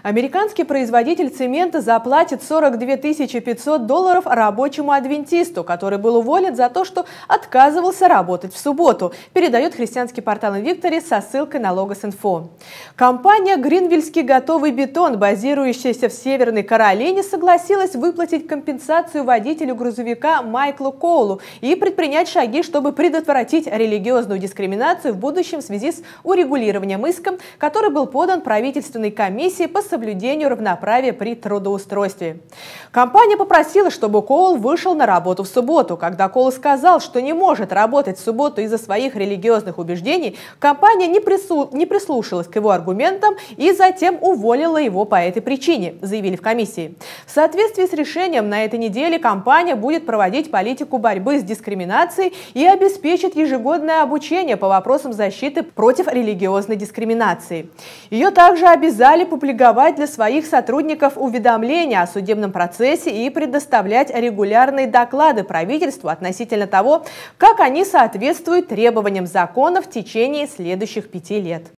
Американский производитель цемента заплатит $42 500 рабочему адвентисту, который был уволен за то, что отказывался работать в субботу, передает христианский портал Invictory со ссылкой на Logos.info. Компания «Гринвиллский готовый бетон», базирующаяся в Северной Каролине, согласилась выплатить компенсацию водителю грузовика Майклу Коулу и предпринять шаги, чтобы предотвратить религиозную дискриминацию в будущем в связи с урегулированием иска, который был подан правительственной комиссией по соблюдению равноправия при трудоустройстве. Компания попросила, чтобы Коул вышел на работу в субботу. Когда Коул сказал, что не может работать в субботу из-за своих религиозных убеждений, компания не прислушалась к его аргументам и затем уволила его по этой причине, заявили в комиссии. В соответствии с решением на этой неделе компания будет проводить политику борьбы с дискриминацией и обеспечит ежегодное обучение по вопросам защиты против религиозной дискриминации. Ее также обязали публиковать для своих сотрудников уведомления о судебном процессе и предоставлять регулярные доклады правительству относительно того, как они соответствуют требованиям закона в течение следующих 5 лет.